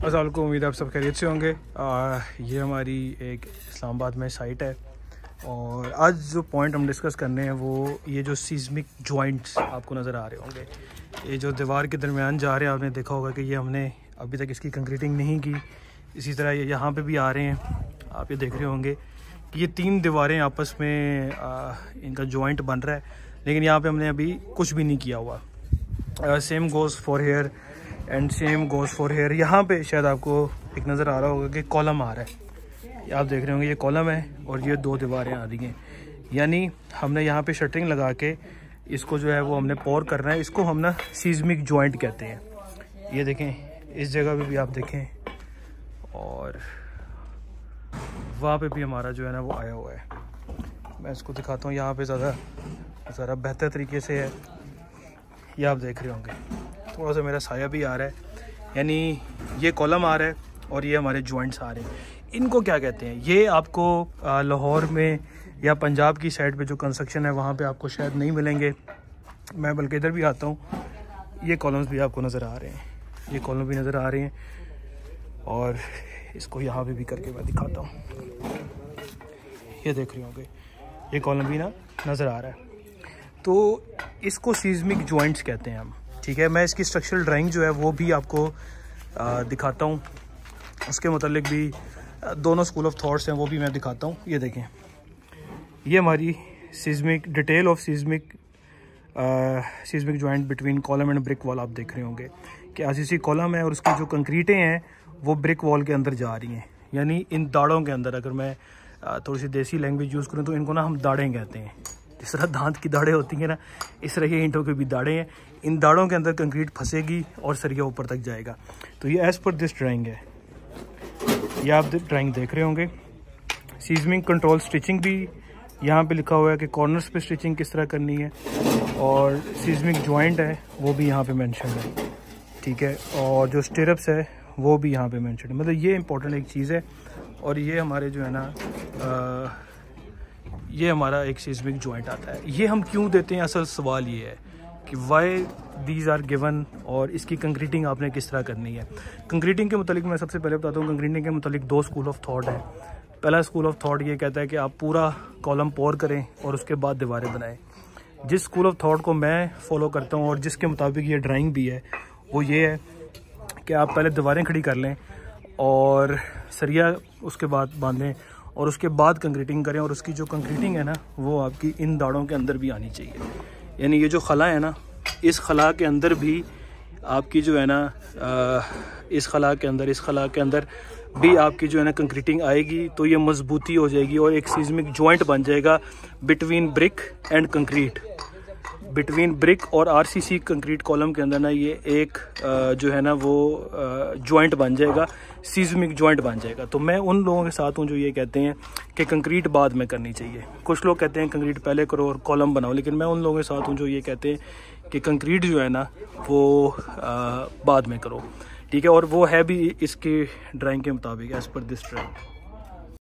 अस्सलाम वालेकुम, उम्मीद आप सब खैरियत से होंगे। ये हमारी एक इस्लामाबाद में साइट है और आज जो पॉइंट हम डिस्कस करने हैं वो ये जो सीस्मिक जॉइंट्स आपको नज़र आ रहे होंगे, ये जो दीवार के दरमियान जा रहे हैं, आपने देखा होगा कि ये हमने अभी तक इसकी कंक्रीटिंग नहीं की। इसी तरह ये यहाँ पे भी आ रहे हैं, आप ये देख रहे होंगे कि ये तीन दीवारें आपस में इनका जॉइंट बन रहा है, लेकिन यहाँ पर हमने अभी कुछ भी नहीं किया हुआ। Same goes for hair and same goes for hair. यहाँ पे शायद आपको एक नज़र आ रहा होगा कि कॉलम आ रहा है, आप देख रहे होंगे ये कॉलम है और ये दो दीवारें आ रही हैं। यानी हमने यहाँ पे शटरिंग लगा के इसको जो है वो हमने पोर करना है। इसको हम ना सीस्मिक जॉइंट कहते हैं। ये देखें, इस जगह पे भी आप देखें और वहाँ पे भी हमारा जो है ना वो आया हुआ है। मैं इसको दिखाता हूँ, यहाँ पे ज़रा बेहतर तरीके से है, ये आप देख रहे होंगे। थोड़ा सा मेरा साया भी आ रहा है, यानी ये कॉलम आ रहा है और ये हमारे जॉइंट्स आ रहे हैं। इनको क्या कहते हैं, ये आपको लाहौर में या पंजाब की साइड पे जो कंस्ट्रक्शन है वहाँ पे आपको शायद नहीं मिलेंगे। मैं बल्कि इधर भी आता हूँ, ये कॉलम्स भी आपको नज़र आ रहे हैं, ये कॉलम भी नज़र आ रहे हैं और इसको यहाँ पे भी करके मैं दिखाता हूँ। ये देख रहे होंगे, ये कॉलम भी ना नज़र आ रहा है। तो इसको सीस्मिक जॉइंट्स कहते हैं हम, ठीक है। मैं इसकी स्ट्रक्चरल ड्राइंग जो है वो भी आपको दिखाता हूँ, उसके मतलब भी दोनों स्कूल ऑफ थॉट्स हैं वो भी मैं दिखाता हूँ। ये देखें, ये हमारी seismic detail of seismic joint between column and brick wall. आप देख रहे होंगे कि आरसीसी कॉलम है और उसकी जो कंक्रीटें हैं वो ब्रिक वॉल के अंदर जा रही हैं, यानी इन दाड़ों के अंदर। अगर मैं थोड़ी सी देसी लैंग्वेज यूज़ करूँ तो इनको ना हम दाड़ें कहते हैं। जिस तरह दांत की दाढ़ें होती हैं ना, इस तरह ये ईंटों के भी दाढ़ें हैं। इन दाढ़ों के अंदर कंक्रीट फंसेगी और सरिया ऊपर तक जाएगा। तो ये एज़ पर दिस ड्राइंग है, ये आप ड्राइंग देख रहे होंगे। सीस्मिक कंट्रोल स्टिचिंग भी यहाँ पे लिखा हुआ है कि कॉर्नर्स पे स्टिचिंग किस तरह करनी है, और सीस्मिक जॉइंट है वो भी यहाँ पे मेंशन है, ठीक है। और जो स्टिरप्स है वो भी यहाँ पे मेंशन है। मतलब ये इंपॉर्टेंट एक चीज़ है। और ये हमारे जो है ना ये हमारा एक सीस्मिक जॉइंट आता है। ये हम क्यों देते हैं, असल सवाल ये है कि वाई दीज आर गिवन, और इसकी कंक्रीटिंग आपने किस तरह करनी है। कंक्रीटिंग के मुतालिक मैं सबसे पहले बताता हूँ, कंक्रीटिंग के मुतालिक दो स्कूल ऑफ थॉट है। पहला स्कूल ऑफ थॉट ये कहता है कि आप पूरा कॉलम पोर करें और उसके बाद दीवारें बनाएं। जिस स्कूल ऑफ थॉट को मैं फॉलो करता हूँ और जिसके मुताबिक ये ड्राइंग भी है वो ये है कि आप पहले दीवारें खड़ी कर लें और सरिया उसके बाद बांधें और उसके बाद कंक्रीटिंग करें। और उसकी जो कंक्रीटिंग है ना वो आपकी इन दाड़ों के अंदर भी आनी चाहिए। यानी ये जो खला है ना, इस खला के अंदर भी आपकी जो है ना इस खला के अंदर भी आपकी जो है ना कंक्रीटिंग आएगी, तो ये मजबूती हो जाएगी और एक सीस्मिक जॉइंट बन जाएगा between brick and concrete. Between brick और आरसीसी कंक्रीट कॉलम के अंदर ना ये एक जो है ना वो जॉइंट बन जाएगा, सीस्मिक जॉइंट बन जाएगा। तो मैं उन लोगों के साथ हूँ जो ये कहते हैं कि कंक्रीट बाद में करनी चाहिए। कुछ लोग कहते हैं कंक्रीट पहले करो और कॉलम बनाओ, लेकिन मैं उन लोगों के साथ हूँ जो ये कहते हैं कि कंक्रीट जो है ना वो बाद में करो, ठीक है। और वो है भी इसके ड्राइंग के मुताबिक, एज़ पर दिस ड्राइंग।